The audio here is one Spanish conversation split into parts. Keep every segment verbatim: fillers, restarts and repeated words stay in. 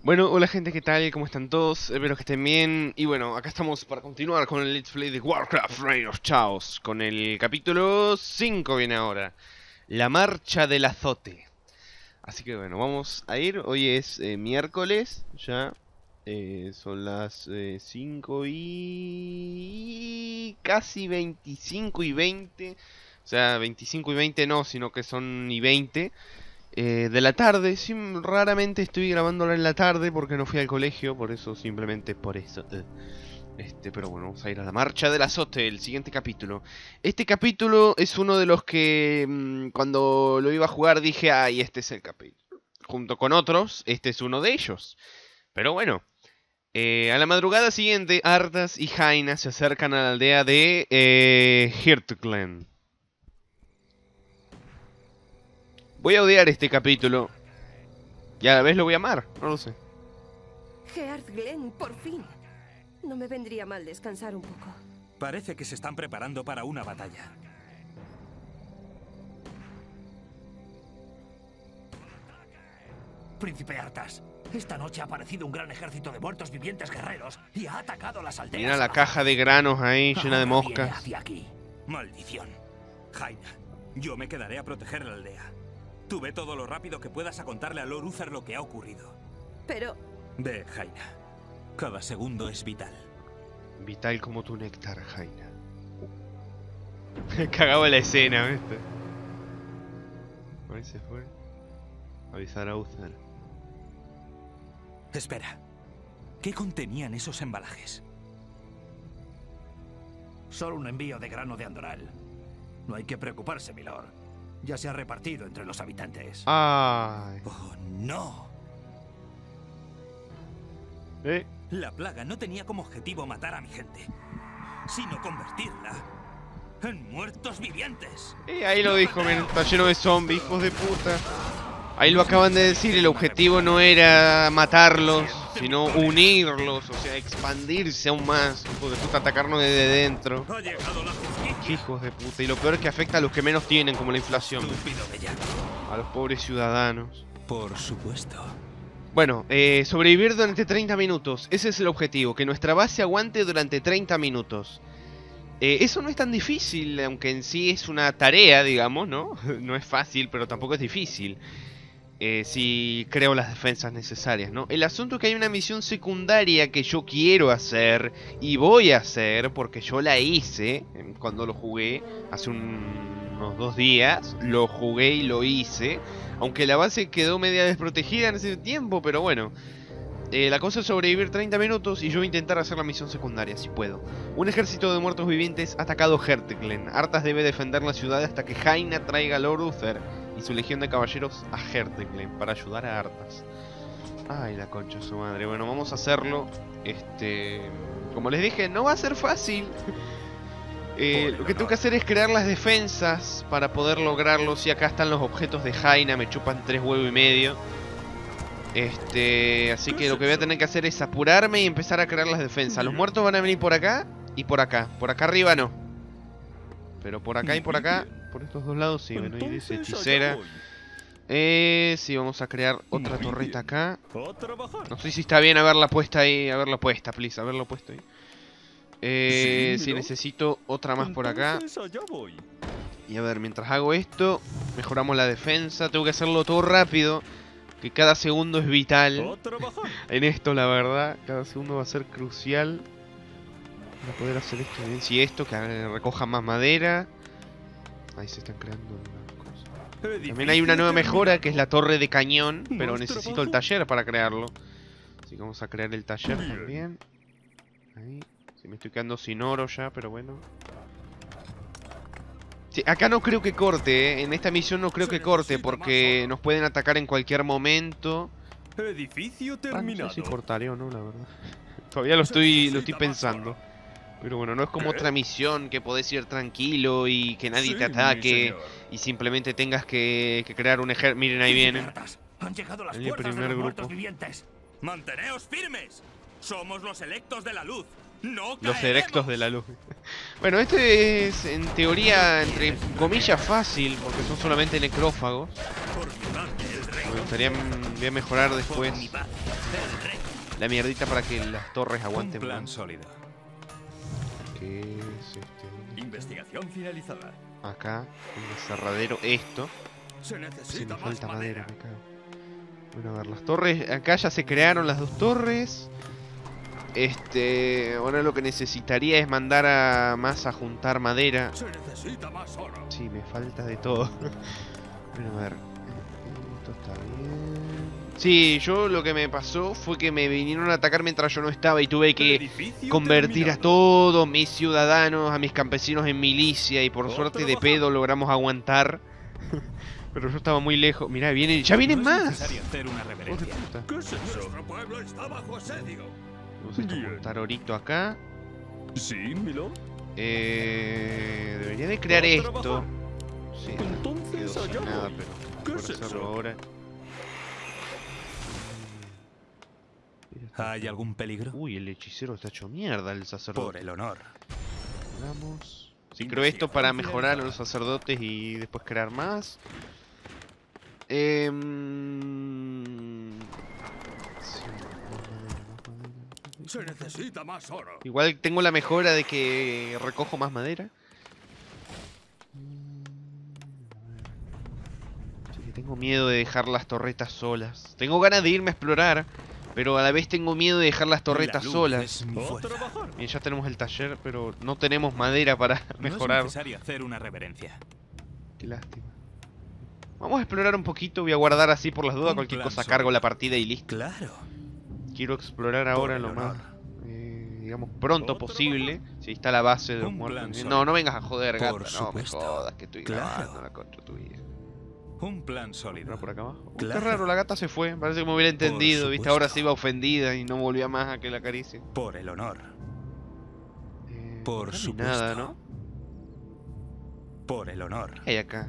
Bueno, hola gente, ¿qué tal? ¿Cómo están todos? Espero que estén bien. Y bueno, acá estamos para continuar con el Let's Play de Warcraft Reign of Chaos. Con el capítulo cinco viene ahora. La marcha del azote. Así que bueno, vamos a ir. Hoy es eh, miércoles, ya. Eh, son las eh, cinco y... casi veinticinco y veinte. O sea, veinticinco y veinte no, sino que son y veinte. Eh, de la tarde, sí, raramente estoy grabándola en la tarde porque no fui al colegio, por eso, simplemente por eso. eh. Este, pero bueno, vamos a ir a la marcha del azote, el siguiente capítulo. Este capítulo es uno de los que mmm, cuando lo iba a jugar dije, ay, este es el capítulo. Junto con otros, este es uno de ellos. Pero bueno, eh, a la madrugada siguiente, Arthas y Jaina se acercan a la aldea de eh, Hirtglen. Voy a odiar este capítulo. Y a la vez lo voy a amar, no lo sé. Hirtglen, por fin. No me vendría mal descansar un poco. Parece que se están preparando para una batalla. Príncipe Arthas, esta noche ha aparecido un gran ejército de muertos vivientes guerreros y ha atacado las aldeas. Mira la caja de granos ahí, llena de Ahora viene moscas. hacia aquí. Maldición. Jaina, yo me quedaré a proteger la aldea. Tú ve todo lo rápido que puedas a contarle a Lord Uther lo que ha ocurrido. Pero... Ve, Jaina. Cada segundo es vital. Vital como tu néctar, Jaina. Cagaba la escena, ¿viste? Ahí se fue. Avisar a Uther. Espera. ¿Qué contenían esos embalajes? Solo un envío de grano de Andoral. No hay que preocuparse, milord. Ya se ha repartido entre los habitantes. Ay. ¡Oh, no! ¿Eh? La plaga no tenía como objetivo matar a mi gente, sino convertirla en muertos vivientes. Eh, ahí lo dijo, miren, está lleno de zombies, hijos de puta. Ahí lo acaban de decir, el objetivo no era matarlos, sino unirlos, o sea, expandirse aún más. Hijos de puta, atacarnos desde dentro. Ha llegado la justicia. Hijos de puta. Y lo peor es que afecta a los que menos tienen, como la inflación. Estúpido villano. A los pobres ciudadanos. Por supuesto. Bueno, eh, sobrevivir durante treinta minutos. Ese es el objetivo, que nuestra base aguante durante treinta minutos. Eh, eso no es tan difícil, aunque en sí es una tarea, digamos, ¿no? No es fácil, pero tampoco es difícil. Eh, si creo las defensas necesarias, ¿no? El asunto es que hay una misión secundaria que yo quiero hacer y voy a hacer porque yo la hice cuando lo jugué hace un, unos dos días. Lo jugué y lo hice, aunque la base quedó media desprotegida en ese tiempo, pero bueno. Eh, la cosa es sobrevivir treinta minutos y yo voy a intentar hacer la misión secundaria, si puedo. Un ejército de muertos vivientes ha atacado Hirtglen. Arthas debe defender la ciudad hasta que Jaina traiga a Lord Uther y su legión de caballeros a Hirtglen para ayudar a Arthas. Ay, la concha de su madre. Bueno, vamos a hacerlo. Este... Como les dije, no va a ser fácil. Eh, lo que tengo que hacer es crear las defensas para poder lograrlo. Si acá están los objetos de Jaina, me chupan tres huevos y medio. Este, así que lo que voy a tener que hacer es apurarme y empezar a crear las defensas. Los muertos van a venir por acá y por acá. Por acá arriba no. Pero por acá y por acá, por estos dos lados sí. Bueno, ahí dice hechicera. Eh, sí, vamos a crear otra torreta acá. No sé si está bien haberla puesta ahí. Haberla puesta, please, haberla puesto ahí. Eh, sí, necesito otra más por acá. Y a ver, mientras hago esto, mejoramos la defensa. Tengo que hacerlo todo rápido, que cada segundo es vital en esto, la verdad. Cada segundo va a ser crucial para poder hacer esto bien. Si esto, que recoja más madera. Ahí se están creando las cosas. También hay una nueva mejora, que es la torre de cañón, pero necesito el taller para crearlo. Así que vamos a crear el taller también. Ahí. Sí, me estoy quedando sin oro ya, pero bueno. Sí, acá no creo que corte, ¿eh? En esta misión no creo que corte, porque nos pueden atacar en cualquier momento. Edificio terminado. Ah, no sé si cortaré o no, la verdad. Todavía lo estoy, lo estoy pensando. Pero bueno, no es como otra misión que podés ir tranquilo y que nadie Sí, te ataque mi y simplemente tengas que, que crear un ejército. Miren, ahí vienen. Han llegado las El fuerzas de primer los grupo. muertos vivientes. ¡Manteneos firmes! Somos los electos de la luz. ¡No Los caeremos! erectos de la luz. Bueno, este es en teoría, entre comillas, fácil, porque son solamente necrófagos. Por mi parte, el rey. Me gustaría voy a mejorar después. Por mi parte, el la mierdita para que las torres Un aguanten plan más. sólido. ¿Qué es este? Investigación finalizada. Acá, un aserradero, esto. Se Sí, necesita me más falta madera, madera. me cago. Bueno, a ver, las torres. Acá ya se crearon las dos torres. Este. Ahora lo que necesitaría es mandar a más a juntar madera. Se necesita más oro. Sí, me falta de todo. Bueno, a ver. Esto está bien. Sí, yo lo que me pasó fue que me vinieron a atacar mientras yo no estaba y tuve El que edificio convertir a terminado. todos mis ciudadanos, a mis campesinos en milicia y por Otro suerte de trabajo. pedo logramos aguantar. Pero yo estaba muy lejos. Mirá, vienen, ya vienen No es más. necesario hacer una Hijo de reverencia. puta. ¿Qué es eso? Nuestro pueblo está bajo asedio. Vamos a esto, Bien. juntar orito acá. Sí, Milord. Eh, debería de crear ¿Va a esto. trabajar? Sí, Entonces, quedó sin allá nada, voy. pero ¿Qué por es hacerlo eso? ahora. ¿Hay algún peligro? Uy, el hechicero está hecho mierda, el Por sacerdote. el honor. Hagamos. Sí, creo esto para mejorar a los sacerdotes y después crear más. Eh, sí, más madera, más madera. Se necesita más oro. Igual tengo la mejora de que recojo más madera. Sí, que tengo miedo de dejar las torretas solas. Tengo ganas de irme a explorar, pero a la vez tengo miedo de dejar las torretas La luz solas. es mi ¿Va a fuerza. trabajar? Bien, ya tenemos el taller, pero no tenemos madera para No es mejorar. necesario hacer una reverencia. Qué lástima. Vamos a explorar un poquito, voy a guardar así por las dudas, Un cualquier plan cosa sólido. cargo la partida y listo. Claro. Quiero explorar ahora el lo más, honor. eh, digamos, pronto ¿Otro posible. Si está la base de los Un muertos. plan No, sólido. no vengas a joder, gata, Por no me supuesto. jodas que estoy Claro. grabando la contra tuya. Un plan sólido. Ahora por acá abajo. Uy, Claro. qué raro, la gata se fue, parece que me hubiera entendido, viste, ahora supuesto. se iba ofendida y no volvía más a que la acaricie. Por el honor. Eh, Por acá no hay supuesto. nada, ¿no? Por el honor. ¿Qué hay acá?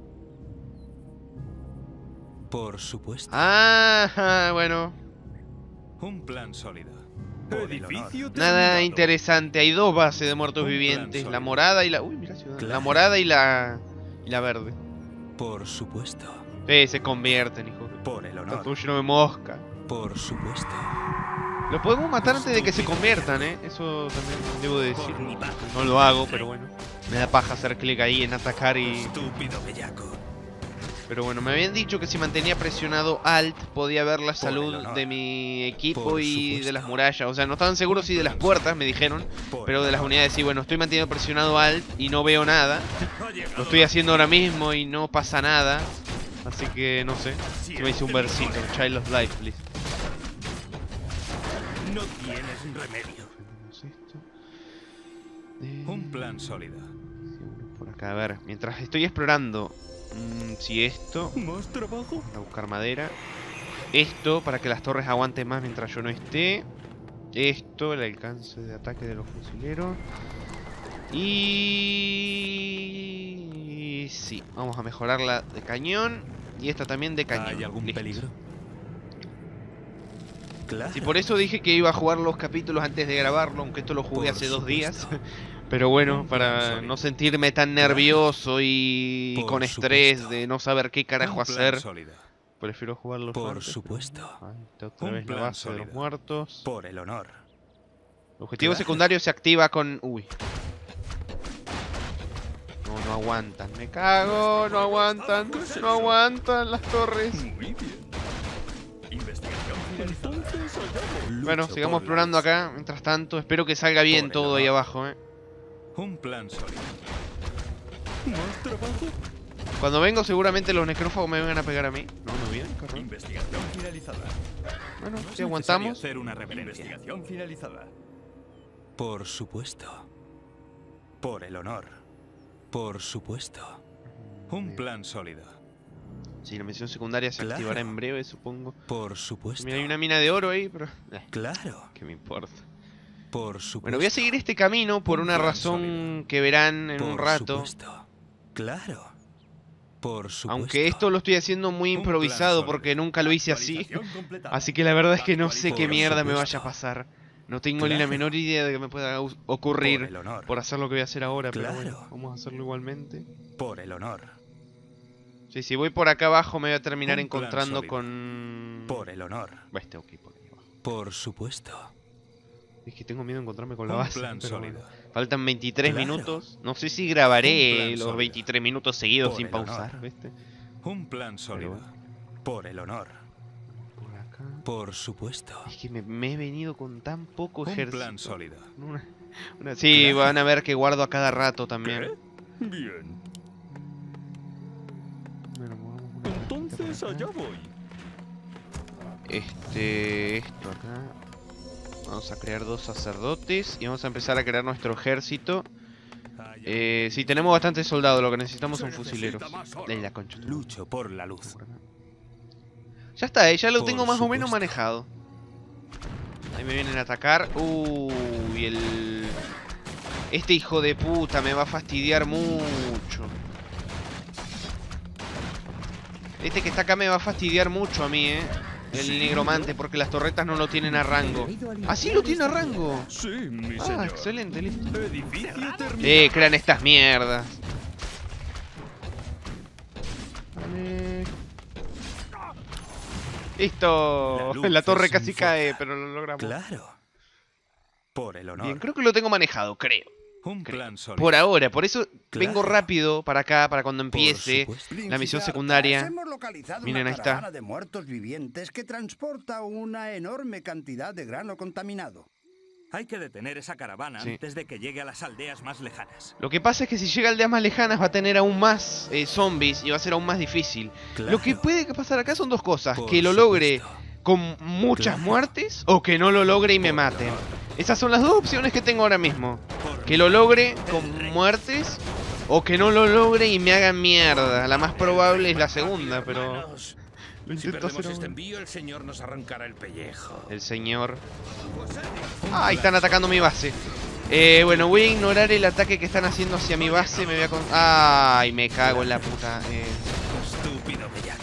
Por supuesto. Ah, bueno. Un plan sólido. Por el honor. Edificio Nada terminado. interesante, hay dos bases de muertos Un plan vivientes, la sólido. morada y la... Uy, mira ciudad. La Claro. morada y la... y la verde. Por supuesto. Sí, se convierten, hijo. Por el Está honor. todo lleno de mosca. Por supuesto. Lo podemos matar antes de que se conviertan, ¿eh? Eso también debo de decir. Por mi padre. No lo hago, pero bueno. Me da paja hacer clic ahí en atacar y... Estúpido bellaco. Pero bueno, me habían dicho que si mantenía presionado Alt podía ver la Por salud el honor. de mi equipo Por y de supuesto. las murallas. O sea, no estaban seguros si de las puertas, me dijeron. Por Pero el de las honor. unidades sí, bueno, estoy manteniendo presionado Alt y no veo nada. Ha llegado Lo estoy la- haciendo ahora mismo y no pasa nada. Así que no sé. Yo me hice un versito. Child of Life, please. No tienes remedio. Tenemos esto. Eh, Un plan sólido. sí, uno por acá, a ver. Mientras estoy explorando. mm, si esto. ¿Más trabajo? A buscar madera. Esto para que las torres aguanten más mientras yo no esté. Esto, el alcance de ataque de los fusileros. Y... sí, vamos a mejorar la de cañón. Y esta también de cañón. ¿Hay algún Listo. peligro? Claro. Sí, por eso dije que iba a jugar los capítulos antes de grabarlo, aunque esto lo jugué Por hace dos días. supuesto. Pero bueno, Un plan para sólido. no sentirme tan nervioso y Por con estrés supuesto. de no saber qué carajo Un plan hacer, sólido. prefiero jugarlo Por antes. supuesto. Ahí está otra Un vez la plan base de los sólido. muertos. Por el honor. El objetivo Claro. secundario se activa con... Uy. No, no aguantan. Me cago, no aguantan. No aguantan las torres. Muy bien. Investigación finalizada. Entonces, allá voy. Bueno, Lucho sigamos por la explorando luz. acá. Mientras tanto, espero que salga bien Por el todo ahí honor. abajo, eh. Un plan sólido. ¿Más trabajo? Cuando vengo seguramente los necrófagos me vengan a pegar a mí. No, no vienen, carnal. Investigación finalizada. Bueno, No es si necesario aguantamos. hacer una reverencia. Investigación finalizada. Por supuesto. Por el honor. Por supuesto. Un Bien. plan sólido. Sí, la misión secundaria se Claro. activará en breve, supongo. Por supuesto. Mira, hay una mina de oro ahí, pero... Eh, Claro. ¿qué me importa? Por supuesto. Bueno, voy a seguir este camino por Un una plan razón sólido. que verán en Por un rato. supuesto. Claro. Por supuesto. Aunque esto lo estoy haciendo muy Un plan improvisado sólido. porque nunca lo hice así. Actualización completada. Así que la verdad es que no sé qué Por mierda me supuesto. vaya a pasar. No tengo ni la Claro. menor idea de que me pueda us- Por ocurrir el honor. por hacer lo que voy a hacer ahora, pero Claro. bueno, vamos a hacerlo igualmente. Por el honor. Sí, si voy por acá abajo me voy a terminar Un plan encontrando sólido. con... Por el honor. Bah, este ok, por ahí abajo. Por supuesto. Es que tengo miedo de encontrarme con la Un base. plan pero sólido. bueno. Faltan veintitrés Claro. minutos. No sé si Un grabaré plan los sólido. veintitrés minutos seguidos Por sin el pausar, honor. ¿viste? Un plan sólido. bueno. Por el honor. Por acá. Por supuesto. Es que me, me he venido con tan poco Un ejército. plan sólido. Una- una- sí, Claro. van a ver que guardo a cada rato también. ¿Qué? Bien. Bueno, movamos una Entonces cosita por acá. allá voy. Este, esto acá. Vamos a crear dos sacerdotes y vamos a empezar a crear nuestro ejército. Eh, sí, tenemos bastantes soldados, lo que necesitamos Se son fusileros. necesita más oro. De la concha. Lucho por la luz. Ya está, eh, ya lo Por tengo más o menos supuesto. manejado. Ahí me vienen a atacar. Uy, el... Este hijo de puta me va a fastidiar mucho. Este que está acá me va a fastidiar mucho a mí, eh. El negromante, porque las torretas no lo tienen a rango. ¿Ah, sí lo tiene a rango? Sí, mi Ah, señor. excelente, listo. Edificio terminado. Eh, crean estas mierdas. Vale. Listo. La luz La torre es casi mi cae, fuerza. pero lo logramos. Claro. Por el honor. Bien, creo que lo tengo manejado, creo. Un creo. plan sólido. Por ahora, por eso vengo Claro. rápido para acá, para cuando Por empiece supuesto. la misión Principal, secundaria. Hemos localizado Miren, una ahí está. caravana de muertos vivientes que transporta una enorme cantidad de grano contaminado. Hay que detener esa caravana Sí. antes de que llegue a las aldeas más lejanas. Lo que pasa es que si llega a aldeas más lejanas va a tener aún más eh, zombies y va a ser aún más difícil. Claro. Lo que puede pasar acá son dos cosas. Por Que lo logre supuesto. con muchas Claro. muertes o que no lo logre y me Por maten. honor. Esas son las dos opciones que tengo ahora mismo. Por Que lo logre El con rey. muertes o que no lo logre y me hagan mierda. La más probable es la segunda, pero... Hermanos, Lo si intento perdemos hacer este aún. envío, el señor nos arrancará el pellejo. El señor... Un Ah, ahí plan están atacando mi base. Eh, bueno, voy a ignorar el ataque que están haciendo hacia mi base. Me voy a... con- Ay, me cago en la puta. Eh... Estúpido bellaco.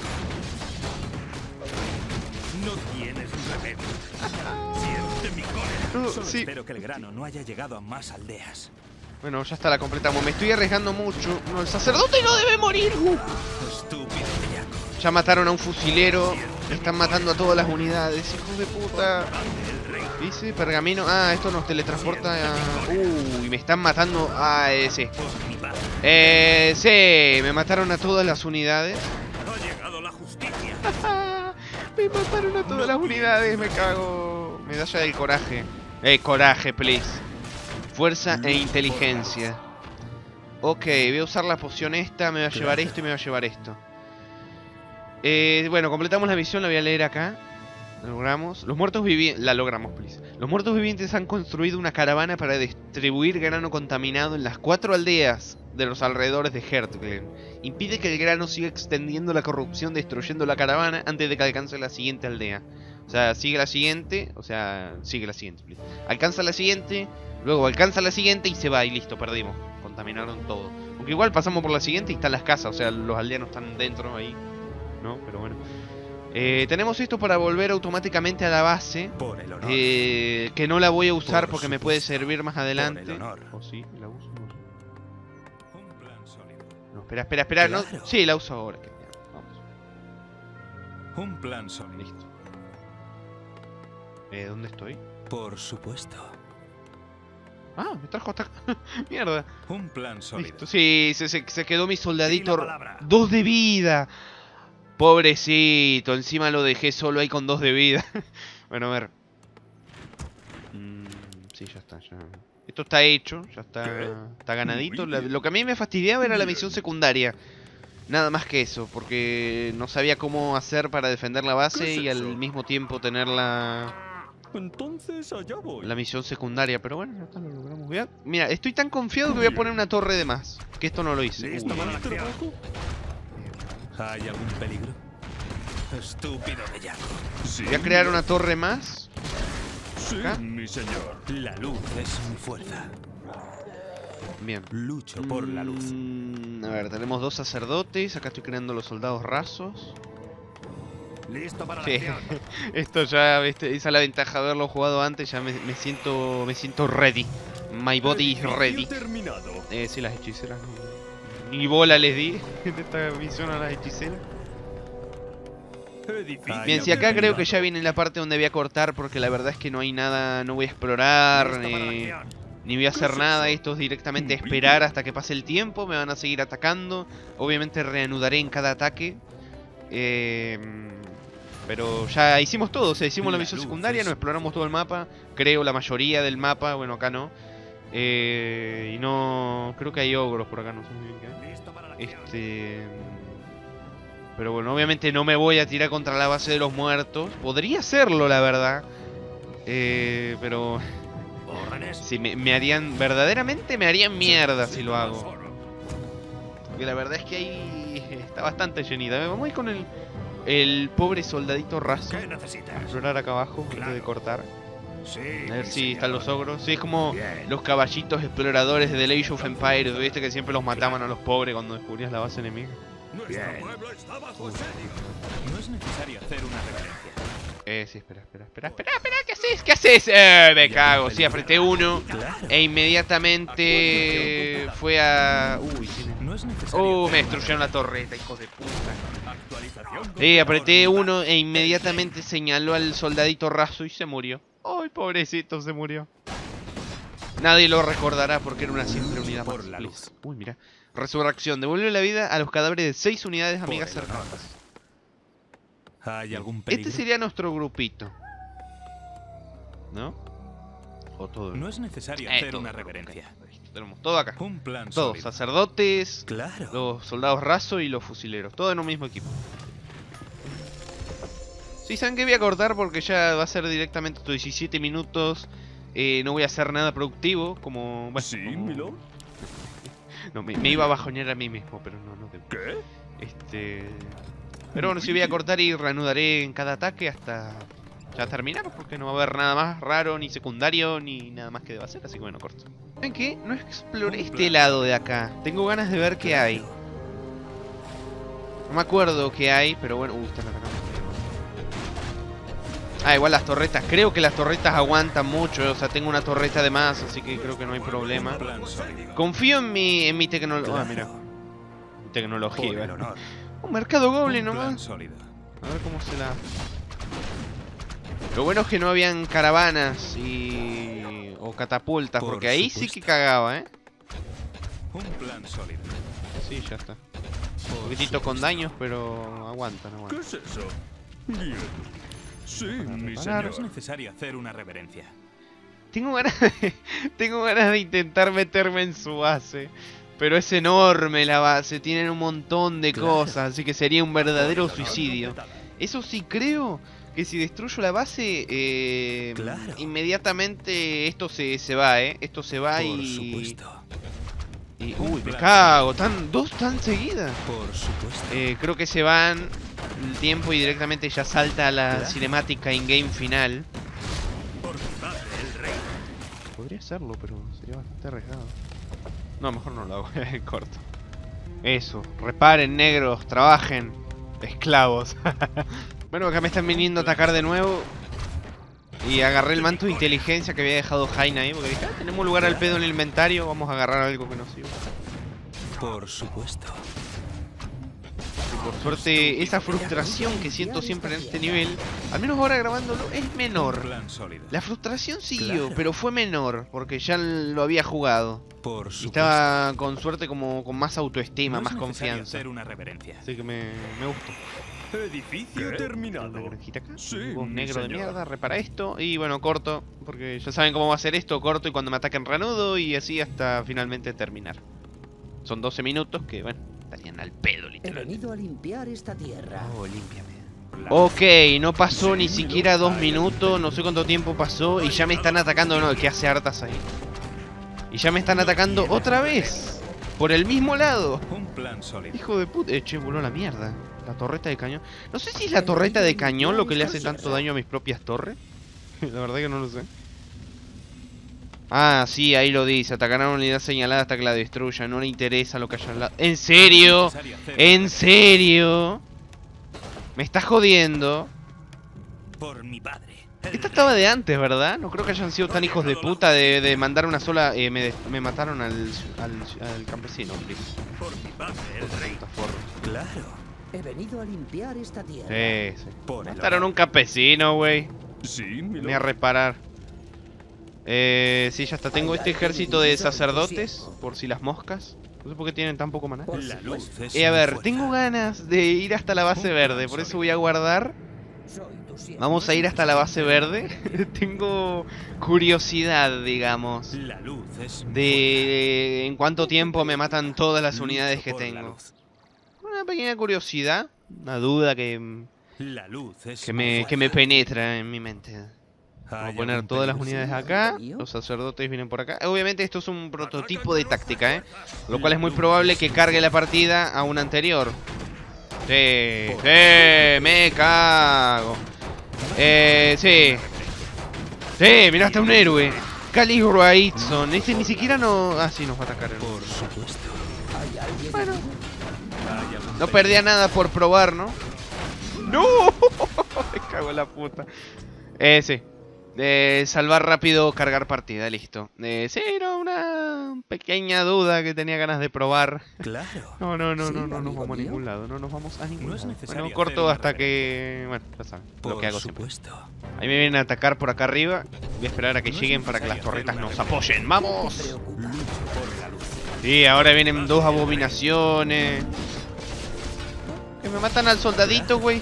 No tienes remedio. Siente mi cólera. No, Solo sí. espero que el grano no haya llegado a más aldeas. Bueno, ya está, la completamos. Me estoy arriesgando mucho. No, el sacerdote no debe morir. Uh. Estúpido bellaco. Ya mataron a un fusilero. Están matando a todas las unidades. Hijos de puta. Dice pergamino. Ah, esto nos teletransporta a... Uy, me están matando. Ah, ese. Por mi padre. Eh, sí, me mataron a todas las unidades. Ha llegado la justicia. Me mataron a todas las unidades, me cago. Medalla del coraje. Eh, coraje, please. Fuerza e inteligencia. Ok, voy a usar la poción esta, me va a llevar esto y me va a llevar esto. Eh, bueno, completamos la misión, la voy a leer acá. La logramos. Los muertos vivientes... La logramos, please. Los muertos vivientes han construido una caravana para distribuir grano contaminado en las cuatro aldeas de los alrededores de Heartglen. Impide que el grano siga extendiendo la corrupción, destruyendo la caravana antes de que alcance la siguiente aldea. O sea, sigue la siguiente, o sea, sigue la siguiente, please. Alcanza la siguiente, luego alcanza la siguiente y se va y listo, perdimos. Contaminaron todo. Aunque igual pasamos por la siguiente y están las casas, o sea, los aldeanos están dentro ahí. ¿No? Pero bueno. Eh, tenemos esto para volver automáticamente a la base. Por el honor. Eh, que no la voy a usar Por porque me puede supuesto. servir más adelante. Por el honor. ¿O sí? ¿La uso? No, sé. Un plan sólido. No, espera, espera, espera. No. Claro. Sí, la uso ahora. que mierda. Vamos. Un plan sólido. Listo. Eh, ¿dónde estoy? Por supuesto. Ah, me trajo hasta acá. Mierda. Un plan sólido. Listo. Sí, se, se, se quedó mi soldadito. Di la palabra. Dos de vida. Pobrecito. Encima lo dejé solo ahí con dos de vida. Bueno, a ver. Mm, sí, ya está. Ya. Esto está hecho. Ya está, está ganadito. La- lo que a mí me fastidiaba era la misión secundaria. Nada más que eso. Porque no sabía cómo hacer para defender la base ¿Qué es y al eso? mismo tiempo tener la... Entonces allá voy. La misión secundaria, pero bueno, ya está, lo logramos. Voy a- Mira, estoy tan confiado que voy a poner una torre de más. Que esto no lo hice. Listo Uy. para la acción. ¿Trabajo? ¿Hay algún peligro? Estúpido bellaco. Sí. Voy a crear una torre más. Sí, acá. mi señor. La luz es mi fuerza. Bien. Lucho por la luz. Mm, a ver, tenemos dos sacerdotes. Acá estoy creando los soldados rasos. Listo para la Sí. acción. Esto ya, viste, esa es la ventaja de haberlo jugado antes. Ya me, me siento me siento ready. My body is Edificio ready. terminado. Eh, sí, las hechiceras no. Ni bola les di en esta misión a las hechiceras. Edificio Bien, si acá creo que terminado. ya viene la parte donde voy a cortar, porque la verdad es que no hay nada, no voy a explorar, Listo para la ni, acción. ni voy a hacer nada. Esto es directamente esperar hasta que pase el tiempo, me van a seguir atacando. Obviamente reanudaré en cada ataque. Eh, pero ya hicimos todo, o sea, hicimos la La misión luz secundaria, es- nos exploramos todo el mapa, creo la mayoría del mapa, bueno acá no. Eh, y no, creo que hay ogros por acá, no sé muy bien qué hay. Listo para la acción. Este... Pero bueno, obviamente no me voy a tirar contra la base de los muertos. Podría hacerlo, la verdad. Eh, pero... Órdenes. Si me, me harían... Verdaderamente me harían mierda si lo hago. Porque la verdad es que ahí está bastante llenita. Vamos a ir con el... El pobre soldadito raso. ¿Qué necesitas? Explorar acá abajo antes de Claro. cortar. Sí, A ver mi si están señor. los ogros. Sí, es como Bien. los caballitos exploradores de The Age of Empires. ¿Viste? Que siempre los mataban a los pobres cuando descubrías la base enemiga. Nuestro Bien. pueblo está bajo asedio. No es necesario hacer una reverencia. Eh, sí, espera, espera, espera, espera, espera, ¿qué haces? ¿Qué haces? Eh, me cago, sí, apreté uno e inmediatamente fue a... Uy, tiene... No es necesario. Uh, me hacer una destruyeron la torreta, hijos de puta. Actualización. Eh, apreté uno e inmediatamente señaló al soldadito raso y se murió. Ay, pobrecito, se murió. Nadie lo recordará porque era una simple unidad más. Por la Listo. luz. Uy, mira. Resurrección, devuelve la vida a los cadáveres de seis unidades amigas Por el honor. cercanas. ¿Hay algún peligro? Este sería nuestro grupito. ¿No? O todo. No es necesario Eh, hacer todo, una ok, reverencia. listo, tenemos todo acá. Un plan Todos, sólido. sacerdotes, Claro. los soldados raso y los fusileros. Todo en un mismo equipo. Sí, saben que voy a cortar porque ya va a ser directamente estos diecisiete minutos. Eh, no voy a hacer nada productivo. Como. Bueno, Sí, como- milord. No, me, me iba a bajonear a mí mismo, pero no, no debo. ¿Qué? Este. Pero bueno, sí voy a cortar y reanudaré en cada ataque hasta ya terminar, porque no va a haber nada más raro, ni secundario, ni nada más que deba hacer, así que bueno, corto. ¿Saben qué? No exploré este lado de acá. Tengo ganas de ver qué hay. No me acuerdo qué hay, pero bueno. Uh, están atacando. Ah, igual las torretas. Creo que las torretas aguantan mucho. O sea, tengo una torreta de más, así que creo que no hay problema. Un plan sólido. Confío en mi, en mi tecnología. Ah, mira. Tecnología. Por el ¿vale? honor. Un mercado goblin Un plan nomás. sólido. A ver cómo se la... Lo bueno es que no habían caravanas y... o catapultas, Por porque ahí sí supuesto. que cagaba, ¿eh? Un plan sólido. Sí, ya está. Un Por poquitito con supuesto. daños, pero aguantan, ¿Qué aguantan. es eso? Bien. Sí, mi reparar. No es señor. necesario hacer una reverencia. Tengo ganas de... Tengo ganas de intentar meterme en su base. Pero es enorme la base, tienen un montón de Claro. cosas, así que sería un verdadero suicidio. Eso sí, creo que si destruyo la base, eh, Claro. inmediatamente esto se, se va, ¿eh? Esto se va Por y... supuesto. y- Un Uy, me plan. cago, tan, dos tan seguidas. Por supuesto. Eh, creo que se van el tiempo y directamente ya salta a la Claro. cinemática in-game final. Por mi padre, el rey. Podría hacerlo, pero sería bastante arriesgado. No, mejor no lo hago, corto. Eso, reparen, negros, trabajen, esclavos. Bueno, acá me están viniendo a atacar de nuevo. Y agarré el manto de inteligencia que había dejado Jaina ahí, porque dije, ah, tenemos lugar al pedo en el inventario, vamos a agarrar algo que nos sirva. Por supuesto. Y por suerte, esa frustración que siento siempre en este nivel, al menos ahora grabándolo, es Un menor. plan sólido. La frustración siguió, Claro. pero fue menor, porque ya lo había jugado. Por Y supuesto. estaba con suerte como con más autoestima, No más es necesario confianza. hacer una reverencia. Así que me, me gustó. Edificio Una terminado. granjita acá, Sí, un huevo mi negro de señor. mierda, repara esto. Y bueno, corto, porque ya saben cómo va a ser esto, corto y cuando me ataquen reanudo y así hasta finalmente terminar. Son doce minutos que, bueno, estarían al pedo, He literalmente. venido a limpiar esta tierra. Oh, límpiame. La- Ok, no pasó ni siquiera dos minutos, no sé cuánto tiempo pasó y ya me están atacando, no, que hace hartas ahí. Y ya me están atacando otra vez, por el mismo lado. Un plan sólido. Hijo de puta, eh, che, voló la mierda. La torreta de cañón. No sé si es la torreta de cañón lo que le hace tanto daño a mis propias torres. La verdad que no lo sé. Ah, sí, ahí lo dice. Atacarán una unidad señalada hasta que la destruya. No le interesa lo que haya al lado. ¿En serio? No es necesario hacer ¿En una serio? ¿Me estás jodiendo? reverencia. Por mi padre. el Esta rey. estaba de antes, ¿verdad? No creo que hayan sido tan hijos de puta de, de mandar una sola... Eh, me, me mataron al, al, al campesino, please. Por mi padre, el rey. Puta forro. Claro. He venido a limpiar esta tierra. Sí, sí. Por el Mataron honor. un campesino, güey. Sí, Vine a milord. reparar. Eh, sí, ya está. Tengo este ejército de sacerdotes, por si las moscas. No sé por qué tienen tan poco maná. Por La luz es Eh, a mi ver, fuerza. tengo ganas de ir hasta la base verde, por eso voy a guardar. Soy tu siervo. Vamos a ir hasta la base verde. Tengo curiosidad, digamos, La luz es mi de en cuánto tiempo me matan todas las fuerza. unidades Lucho que por la tengo. luz. Una pequeña curiosidad, una duda que, La luz es que, mi me, que me fuerza. penetra en mi mente. Vamos a ¿Hay poner algún todas las peligro? unidades acá, los sacerdotes vienen por acá. Obviamente esto es un prototipo de táctica, ¿eh? Lo cual es muy probable que cargue la partida a una anterior. Sí, sí, me cago. Eh, sí. Sí, mirá, hasta un héroe. Caligro Aitson. Este ni siquiera no... Ah, sí, nos va a atacar el... Por supuesto. ¿Hay alguien Bueno. herido? ¿Hay algún No perdía nada por probar, ¿no? ¡No! Me cago en la puta. Eh, sí. Eh, salvar rápido, cargar partida, listo. Eh, sí, era una pequeña duda que tenía ganas de probar. Claro. No, no, no, Sí, no, no nos amigo vamos a mío. ningún lado. No nos vamos a ningún No es lado. necesario Bueno, hacer corto una hasta que... Bueno, ya saben, lo Por que hago siempre. supuesto. Ahí me vienen a atacar por acá arriba. Voy a esperar a que No es lleguen para que las necesario torretas hacer nos una apoyen. ¿Qué ¡Vamos! te preocupa? Lucho por la luz. Sí, ahora vienen dos abominaciones. Que me matan al soldadito, güey.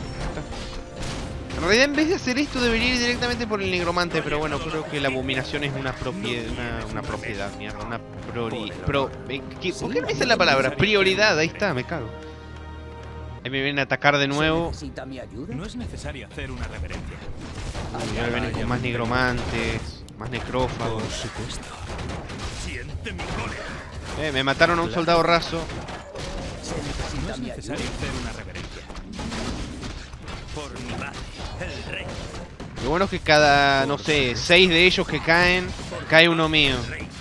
En realidad, en vez de hacer esto, debería ir directamente por el negromante. Pero bueno, creo que la abominación es una propiedad. Una, una propiedad, mierda. Una priori. Pro, eh, ¿qué- ¿Por qué me dice la palabra? Prioridad, ahí está, me cago. Ahí me vienen a atacar de nuevo. ¿Se necesita mi ayuda? No es necesario hacer una reverencia. Y ahora vienen con más negromantes, más necrófagos. Por supuesto. Siente mi cólera. Eh, me mataron a un soldado raso. ¿Se No necesita es mi ayuda? necesario hacer una reverencia. Por mi padre, el rey. Lo bueno es que cada, no sé, seis de ellos que caen, cae uno mío. El rey.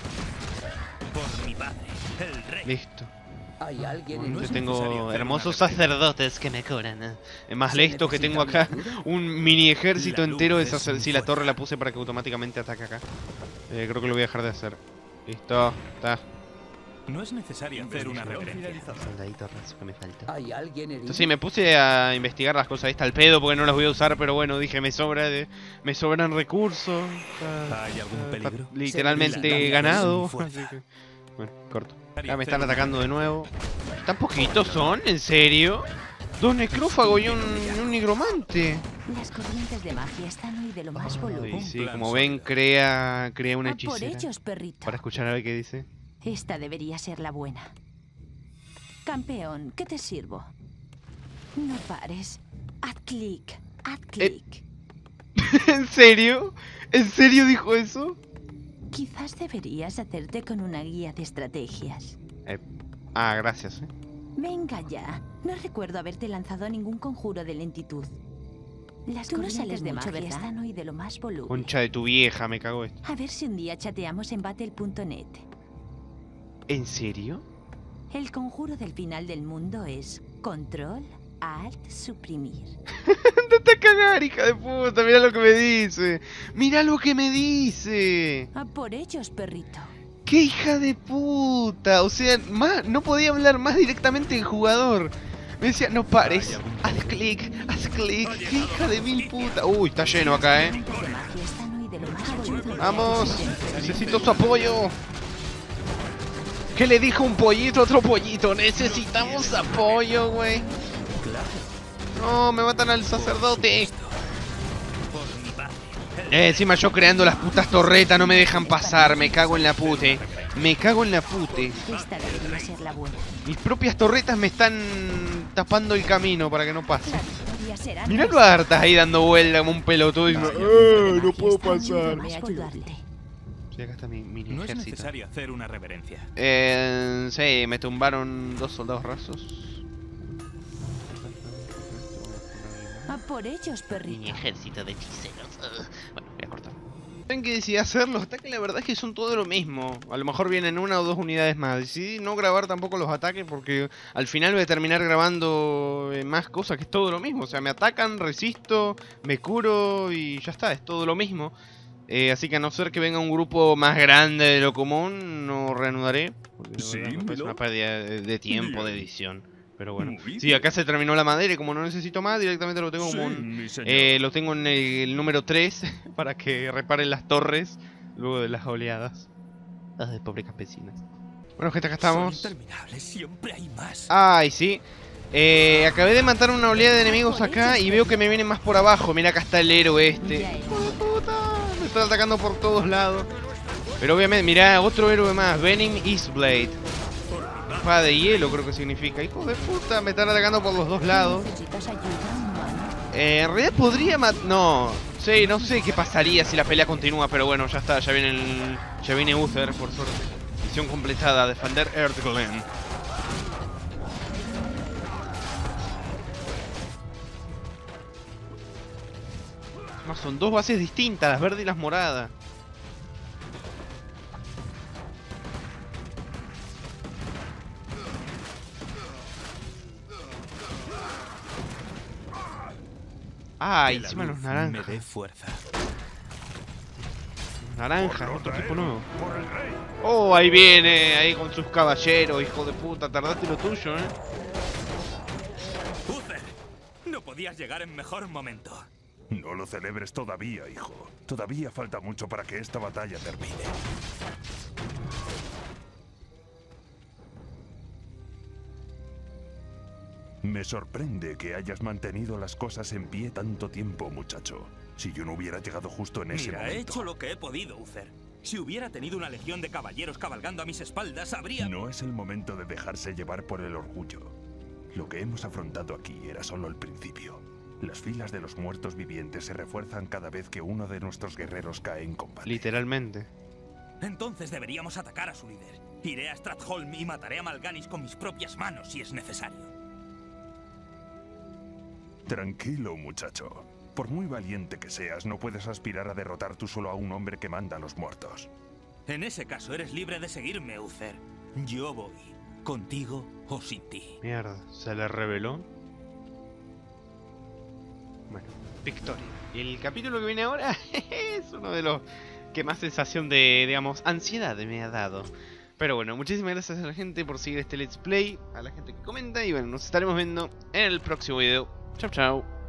Por mi padre, el rey. Listo. ¿Hay alguien No en Yo es tengo necesario hacer hermosos una reverencia. sacerdotes que me curan. ¿eh? Es más, ¿Se listo que tengo necesita acá mi ayuda? un mini ejército La luz entero de es sacerdotes. mi Sí, la fuerza. torre la puse para que automáticamente ataque acá. Eh, creo que lo voy a dejar de hacer. Listo, está. No es necesario hacer una Investigación reverencia. finalizada. Soldadito raso que me falta. ¿Hay alguien herido? Entonces sí, me puse a investigar las cosas. Ahí está el pedo porque no las voy a usar, pero bueno, dije, me sobra de, me sobran recursos. Está- ¿Hay algún está peligro? literalmente Sí, ganado. es mi fuerza. Así que, bueno, corto. Acá me están atacando de nuevo. ¿Tan poquitos son? ¿En serio? Dos necrófagos y un, y un nigromante. Las corrientes de magia están hoy de lo más Ay, voluble. sí, plan como ven, sólido. crea, crea una A por hechicera. ellos, perrito. Para escuchar a ver qué dice. Esta debería ser la buena. Campeón, ¿qué te sirvo? No pares. Haz clic. Haz clic. ¿En serio? ¿En serio dijo eso? Quizás deberías hacerte con una guía de estrategias. Eh, ah, gracias. eh. Venga ya. No recuerdo haberte lanzado ningún conjuro de lentitud. Las Tú no corrientes sales de mucho, magia ¿verdad? están hoy de lo más voluble. Concha de tu vieja, me cago esto. A ver si un día chateamos en battle punto net. ¿En serio? El conjuro del final del mundo es control, alt, suprimir. Andate a cagar, hija de puta. Mira lo que me dice. Mira lo que me dice. A por ellos, perrito. ¡Qué hija de puta! O sea, más, no podía hablar más directamente el jugador. Me decía, no pares. Haz clic, haz clic. ¡Qué hija de mil puta! Uy, está lleno acá, eh. Las de magia están hoy de lo más voluble. Vamos, necesito su apoyo. ¿Qué le dijo un pollito a otro pollito? Necesitamos apoyo, güey. No, me matan al sacerdote. Por mi padre, Eh, encima yo creando las putas torretas no me dejan pasar. Me cago en la pute. Me cago en la pute. Esta debería ser la buena. Mis propias torretas me están tapando el camino para que no pase. La victoria será Miralo nuestra. a Artas ahí dando vuelta como un pelotudo y diciendo, "Eh, no puedo pasar". Voy a ayudarte. Sí, acá está mi mini no es ejército. necesario hacer una reverencia. Eh, sí, me tumbaron dos soldados rasos. A por ellos, Mini perrito. ejército de hechiceros. Ugh. Bueno, voy a cortar. ¿Saben qué decidí hacer? Los ataques la verdad es que son todo lo mismo. A lo mejor vienen una o dos unidades más. Decidí no grabar tampoco los ataques porque al final voy a terminar grabando eh, más cosas que es todo lo mismo. O sea, me atacan, resisto, me curo y ya está, es todo lo mismo. Eh, así que a no ser que venga un grupo más grande de lo común, no reanudaré. Porque la Sí, verdad me parece Milo. una pérdida de, de tiempo, de Bien. edición. Pero bueno. Muy Sí, bien. acá se terminó la madera y como no necesito más, directamente lo tengo como Sí, un... mi señor. Eh, lo tengo en el, el número tres para que reparen las torres luego de las oleadas. Ay, pobre campesinas. Bueno, gente, acá estamos. Son interminables, siempre hay más. Ay, sí. Eh, acabé de matar una oleada de enemigos acá y veo que me vienen más por abajo. Mira, acá está el héroe este. Ya era. ¡Hijo de puta! Me están atacando por todos lados. Pero obviamente, mirá, otro héroe más. Venom Eastblade. Espada de hielo creo que significa. Hijo de puta, me están atacando por los dos lados. ¿Necesitas ayuda, humano? Eh, en realidad podría mat... No. Sí, no sé qué pasaría si la pelea continúa. Pero bueno, ya está. Ya viene el... Ya viene Uther, por suerte. Misión completada. Defender Erdglen. No, son dos bases distintas, las verdes y las moradas. Ah, Que la encima los luz me dé naranjas. fuerza. Naranjas, otro tipo nuevo. Por el rey. Oh, ahí viene, ahí con sus caballeros, hijo de puta, tardaste lo tuyo, eh. Uther, no podías llegar en mejor momento. No lo celebres todavía, hijo. Todavía falta mucho para que esta batalla termine. Me sorprende que hayas mantenido las cosas en pie tanto tiempo, muchacho. Si yo no hubiera llegado justo en ese Mira, he momento... hecho lo que he podido, Uther. Si hubiera tenido una legión de caballeros cabalgando a mis espaldas, habría... No es el momento de dejarse llevar por el orgullo. Lo que hemos afrontado aquí era solo el principio. Las filas de los muertos vivientes se refuerzan cada vez que uno de nuestros guerreros cae en combate. Literalmente. Entonces deberíamos atacar a su líder. Iré a Stratholm y mataré a Mal'Ganis con mis propias manos si es necesario. Tranquilo, muchacho. Por muy valiente que seas, no puedes aspirar a derrotar tú solo a un hombre que manda a los muertos. En ese caso, eres libre de seguirme, Uther. Yo voy, contigo o sin ti. Mierda, se le reveló. Bueno, victoria. Y el capítulo que viene ahora es uno de los que más sensación de, digamos, ansiedad me ha dado. Pero bueno, muchísimas gracias a la gente por seguir este Let's Play, a la gente que comenta y bueno, nos estaremos viendo en el próximo video. Chau, chau.